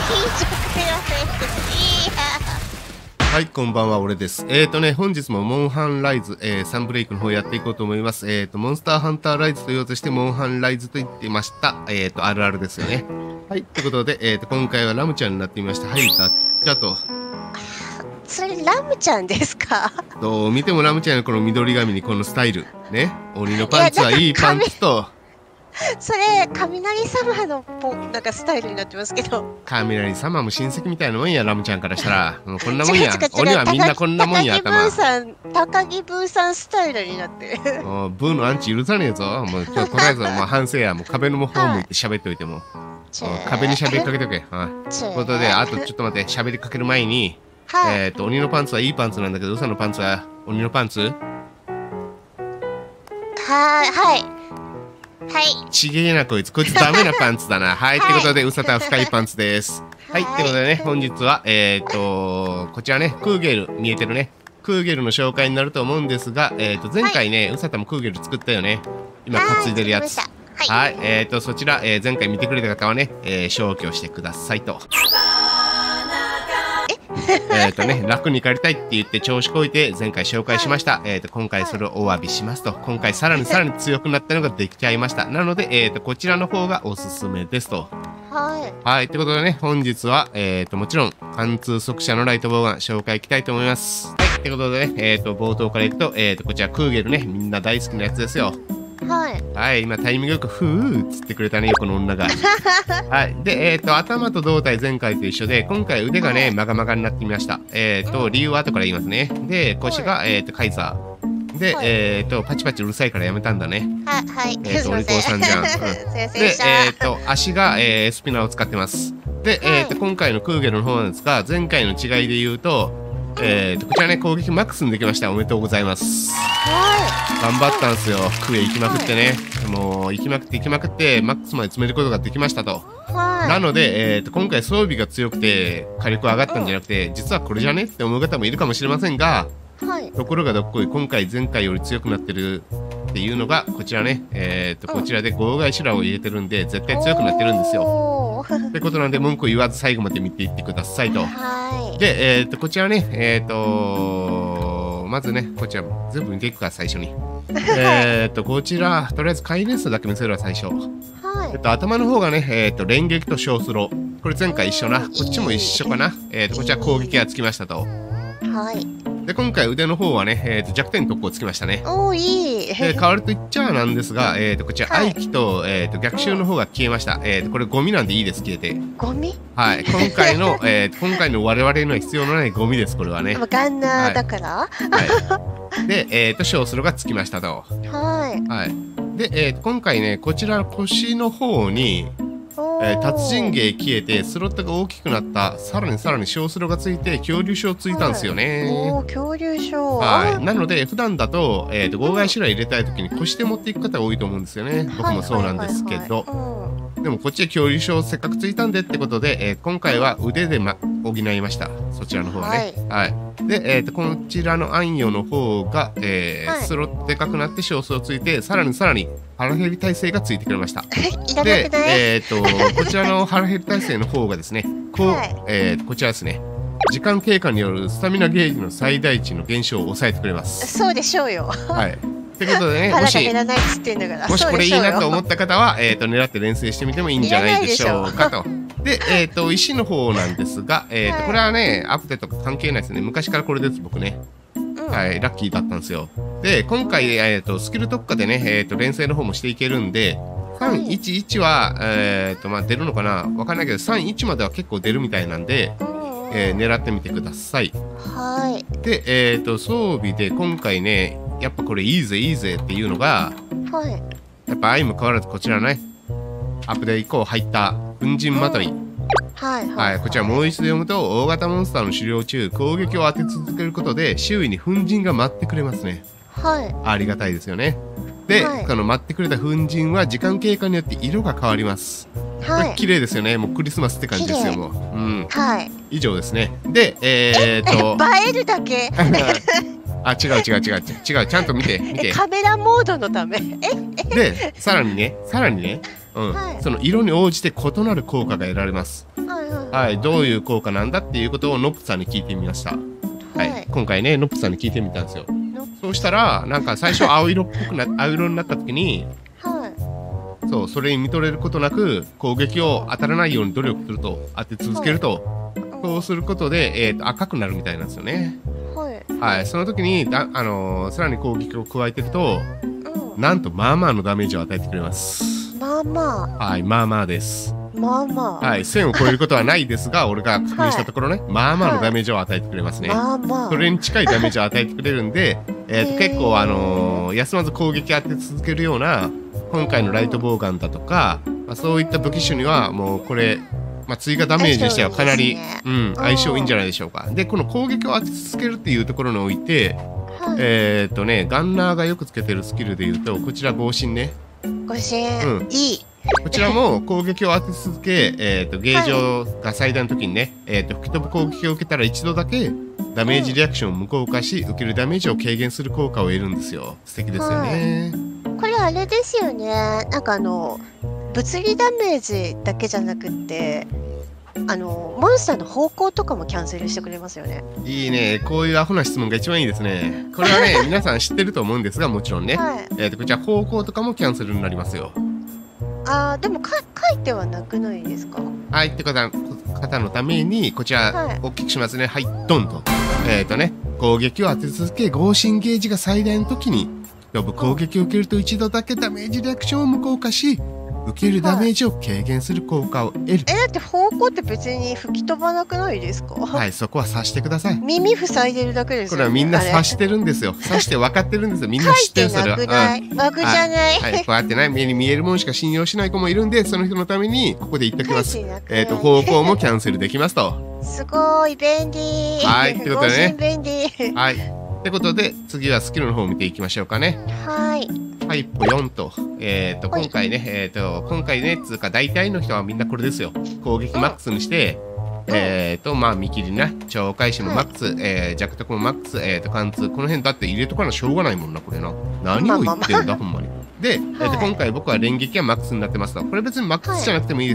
はい、こんばんは、俺です。本日もモンハンライズ、サンブレイクの方やっていこうと思います。モンスターハンターライズと言おうとして、モンハンライズと言っていました。あるあるですよね。はい、ということで、今回はラムちゃんになってみました。はい、じゃあと。 それ、ラムちゃんですか？ どう見てもラムちゃんのこの緑髪にこのスタイル。ね。鬼のパンツはいいパンツと。 それ、雷様のなんかスタイルになってますけど。 雷様も親戚みたいなもんや、ラムちゃんからしたら。もうこんなもんや。鬼はみんなこんなもんや、頭。 高木ブーさんスタイルになってる。 もうブーのアンチ許さねえぞ。もう今日とりあえずもう反省や。もう壁の方向いて喋っておいても。壁に喋りかけとけ。ということで、あとちょっと待って、喋りかける前に、鬼のパンツはいいパンツなんだけど、ウサのパンツは鬼のパンツ？ はい。 ちげえなこいつダメなパンツだな。はい、ってことで、ウサとは深いパンツです。はい、ってことでね、本日は、こちらね、クーゲル、見えてるね。クーゲルの紹介になると思うんですが、前回ね、ウサともクーゲル作ったよね。今、担いでるやつ。はい、そちら、前回見てくれた方はね、消去してくださいと。楽に借りたいって言って調子こいて前回紹介しました。今回それをお詫びしますと。今回さらに強くなったのができちゃいました。なので、こちらの方がおすすめですと。はい。ということでね、本日は、もちろん、貫通速射のライトボウガン紹介いきたいと思います。はい。ということでね、冒頭からいくと、こちらクーゲルね、みんな大好きなやつですよ。はい、今タイミングよくふーっつってくれたね、横の女が。はい。で、頭と胴体前回と一緒で、今回腕がね、マガマガになってみました。理由は後から言いますね。で、腰が、カイザー。で、パチパチうるさいからやめたんだね。お利口さんじゃん。で、足が、スピナーを使ってます。で、今回のクーゲルの方なんですが、前回の違いで言うと、こちらね、攻撃マックスにできました。おめでとうございます。頑張ったんすよ。クエ行きまくってね。もう、行きまくって、マックスまで詰めることができましたと。なので、今回装備が強くて、火力上がったんじゃなくて、実はこれじゃねって思う方もいるかもしれませんが、ところがどっこい、今回前回より強くなってるっていうのが、こちらね、こちらで号外修羅を入れてるんで、絶対強くなってるんですよ。ってことなんで、文句言わず最後まで見ていってくださいと。で、こちらね、まずね、こちら全部見ていくか、最初に。こちら、とりあえず回連数だけ見せるわ、最初。頭の方がね、連撃と小スロ。これ前回一緒な。こっちも一緒かな。こちら攻撃がつきましたと。で、今回腕の方はね、弱点特攻つきましたね。 いい。 で、変わると言っちゃなんですが、こちら、合気と、逆襲の方が消えました。これゴミなんでいいです、消えて。 ゴミ？ はい。今回の我々には必要のないゴミです、これはね。 ガンナーだから？ で、小スロがつきましたと。で、今回ね、こちら腰の方に、達人芸消えてスロットが大きくなった。さらに小スロがついて恐竜症ついたんですよね。 恐竜症。 なので普段だと、号外修羅入れたい時に腰で持っていく方が多いと思うんですよね。僕もそうなんですけど。でもこっちで恐竜症せっかくついたんでってことで、今回は腕で補いました。そちらの方はね。で、こちらの暗夜の方が、スロットでかくなって小スロついて、さらに腹減り耐性がついてくれました。で、こちらの腹減り耐性の方がですね、こちらですね、時間経過によるスタミナゲージの最大値の減少を抑えてくれます。 そうでしょうよ。 ということでね、もしこれいいなと思った方は、狙って連成してみてもいいんじゃないでしょうかと。で、石の方なんですが、これはね、アップデートとか関係ないですね。昔からこれです、僕ね。ラッキーだったんですよ。で、今回、スキル特化でね、連成の方もしていけるんで、311は、出るのかなわかんないけど、31までは結構出るみたいなんで、狙ってみてください。で、装備で今回ね、やっぱこれいいぜっていうのが、やっぱ相も変わらずこちらね、アップデ以降入った粉塵まとい。こちらもう一度読むと、大型モンスターの狩猟中、攻撃を当て続けることで、周囲に粉塵が舞ってくれますね。ありがたいですよね。で、この舞ってくれた粉塵は時間経過によって色が変わります。これ綺麗ですよね。もうクリスマスって感じですよ、もう。以上ですね。で、 映えるだけあ、違う。ちゃんと見て。 カメラモードのため。 で、さらにね、その色に応じて異なる効果が得られます。 はい、どういう効果なんだっていうことをノップさんに聞いてみました。はい、今回ねノップさんに聞いてみたんですよ。そうしたらなんか最初青色になった時に、そうそれに見とれることなく攻撃を当たらないように努力すると、当て続けると、そうすることで、赤くなるみたいなんですよね。はい、その時にさらに攻撃を加えてると、なんとまあまあのダメージを与えてくれます。はい、まあまあです。はい、1000を超えることはないですが、俺が確認したところね、まあまあのダメージを与えてくれますね。それに近いダメージを与えてくれるんで、結構休まず攻撃当て続けるような今回のライトボウガンだとか、そういった武器種にはもうこれ、追加ダメージとしてはかなり相性いいんじゃないでしょうか。でこの攻撃を当て続けるっていうところにおいて、ガンナーがよくつけてるスキルでいうと、こちら合心ね。いい。こちらも攻撃を当て続け、ゲージが最大の時にね、吹き飛ぶ攻撃を受けたら一度だけダメージリアクションを無効化し、受けるダメージを軽減する効果を得るんですよ。素敵ですよね。 これあれですよね。なんか物理ダメージだけじゃなくて、モンスターの方向とかもキャンセルしてくれますよね。 いいね。こういうアホな質問が一番いいですね。これはね皆さん知ってると思うんですが、もちろんね、こちら方向とかもキャンセルになりますよ。 でも書いてはなくないですか？ はいって方のためにこちら大きくしますね。はい、ドンと攻撃を当て続け、合心ゲージが最大の時に飛ぶ攻撃を受けると一度だけダメージリアクションを無効化し、受けるダメージを軽減する効果を得る。 だって方向って別に吹き飛ばなくないですか？ はい、そこは察してください。 耳塞いでるだけですよね。 これはみんな察してるんですよ。察して分かってるんですよ。みんな知ってる。それはバグじゃない。 はい、こうやってね、目に見えるものしか信用しない子もいるんで、その人のためにここで言っておきます。方向もキャンセルできますと。 すごい便利。 はい、ってことでね。 便利。 はい。ってことで次はスキルの方を見ていきましょうかね。 はい。 はい、ポヨンと。今回ね、つうか大体の人はみんなこれですよ。攻撃マックスにして、見切りな、超回収もマックス、弱特もマックス、貫通、この辺だって入れとかなしょうがないもんな、これな。何を言ってんだ、ほんまに。で、今回僕は連撃はマックスになってますと。これ別にマックスじゃなくてもいいです。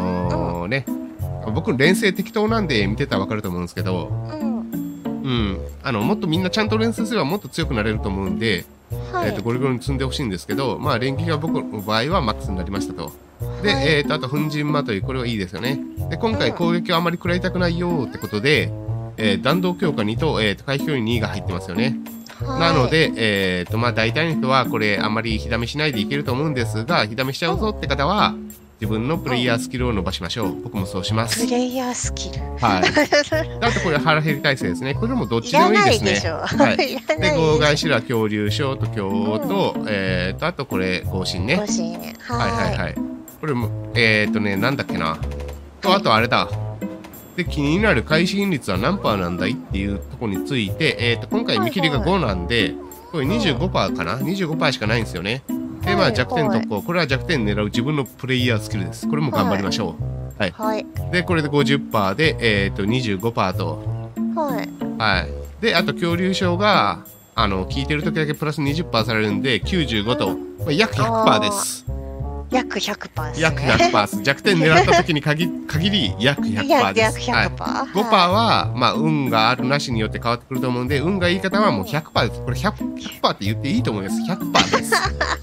僕連成適当なんで見てたらわかると思うんですけど、もっとみんなちゃんと連成すればもっと強くなれると思うんで、ゴリゴリに積んでほしいんですけど、連撃は僕の場合はマックスになりましたと。で、あと粉塵まとい、これはいいですよね。で、今回攻撃をあまり食らいたくないよってことで、弾道強化2と、回避距離2が入ってますよね。なので、大体の人はこれあまり火ダメしないでいけると思うんですが、火ダメしちゃうぞって方は自分のプレイヤースキルを伸ばしましょう。僕もそうします。 プレイヤースキル。 はい。あとこれ腹減り耐性ですね。これもどっちでもいいですね。はい。で、号外白恐竜症と強と、あとこれ合心ね。 合心。 はい。これもなんだっけな。あとあれだ。で、気になる回心率は何パーなんだいっていうところについて、今回見切りが5なんで、これ 25% かな ?25% しかないんですよね。で、弱点特攻。これは弱点狙う自分のプレイヤースキルです。これも頑張りましょう。はい。で、これで 50% で、25% と。はい。で、あと恐竜症が、効いてる時だけプラス 20% されるんで、95と、約 100% です。 約 100% です、ね。 約 100% です。弱点狙った時に限り約 100% です。 約 100%。 5% は、運があるなしによって変わってくると思うんで、運がいい方はもう 100% です。これ 100% って言っていいと思います。100% です。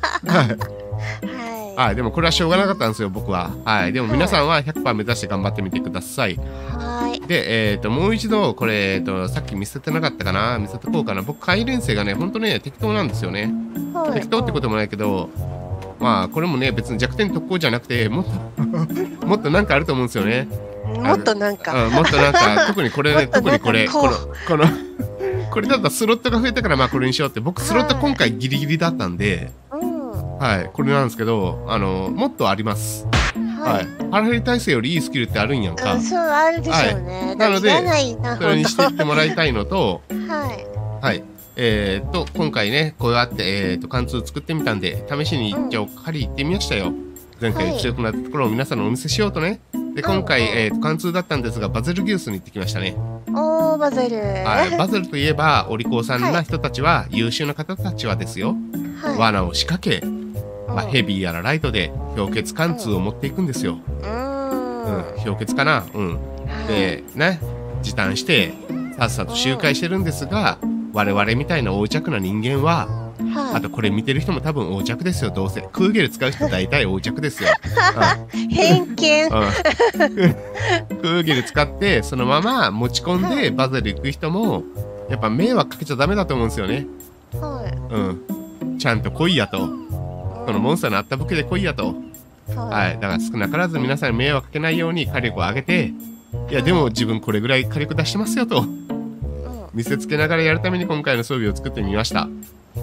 はい。でもこれはしょうがなかったんですよ、僕は。はい。でも皆さんは 100% 目指して頑張ってみてください。 はい。 で、もう一度、これ、さっき見せてなかったかな見せてこうかな。僕、回連星がね、ほんとね、適当なんですよね。適当ってこともないけど、これもね、別に弱点特攻じゃなくて、もっとなんかあると思うんですよね。 もっとなんか。 特にこれね、特にこれ、これだったらスロットが増えたから、これにしようって。僕、スロット今回ギリギリだったんで、はい、これなんですけど、もっとあります。はい。腹減り耐性よりいいスキルってあるんやんか。 そう、あるでしょうね。 なので、それにしていってもらいたいのと、 はい。 今回ね、こうやって、貫通作ってみたんで、試しに一応狩り行ってみましたよ。前回強くなったところを皆さんのお見せしようとね。で、今回、貫通だったんですが、バゼルギウスに行ってきましたね。 バゼル。 はい。バゼルといえば、お利口さんな人たちは、優秀な方たちはですよ、罠を仕掛け、ヘビーやらライトで氷結貫通を持っていくんですよ。 氷結かな。でね、時短してさっさと周回してるんですが、我々みたいな横着な人間は、あとこれ見てる人も多分横着ですよ。どうせクーゲル使う人大体横着ですよ。 偏見。 クーゲル使ってそのまま持ち込んでバズル行く人もやっぱ迷惑かけちゃダメだと思うんですよね。ちゃんと来いやと、このモンスターのあった武器で来いやと。だから少なからず皆さんに迷惑かけないように火力を上げて、いやでも自分これぐらい火力出してますよと見せつけながらやるために今回の装備を作ってみました。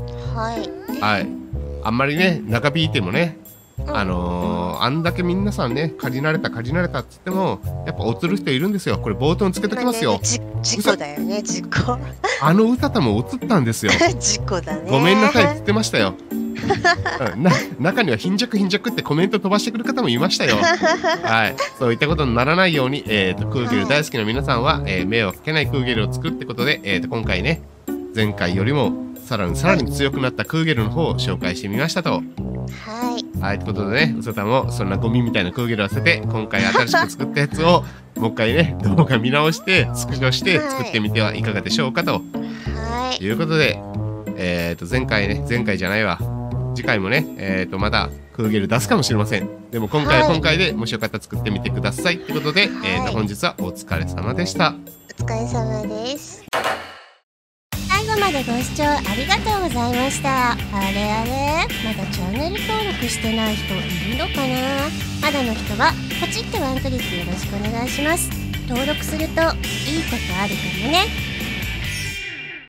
あんまりね長引いてもね、あんだけ皆さんね借り慣れたって言ってもやっぱおつる人いるんですよ。これ冒頭につけときますよ。 事故だよね、事故。 うたたもおつったんですよ。 事故だね。 ごめんなさいって言ってましたよ。中には貧弱ってコメント飛ばしてくる方もいましたよ。そういったことにならないように、クーゲル大好きな皆さんは、迷惑かけないクーゲルを作ってことで、今回ね前回よりもさらに強くなったクーゲルの方を紹介してみましたと。ということでね、うさたもそんなゴミみたいなクーゲルを捨てて今回新しく作ったやつをもう一回ね動画見直してスクショして作ってみてはいかがでしょうかと。いうことで、前回じゃないわ、次回もね、またクーゲル出すかもしれません。でも今回は今回でもしよかったら作ってみてくださいってことで、本日はお疲れ様でした。 お疲れ様です。最後までご視聴ありがとうございました。あれまだチャンネル登録してない人いるのかな。まだの人はポチッとワンクリックよろしくお願いします。登録するといいことあるかもね。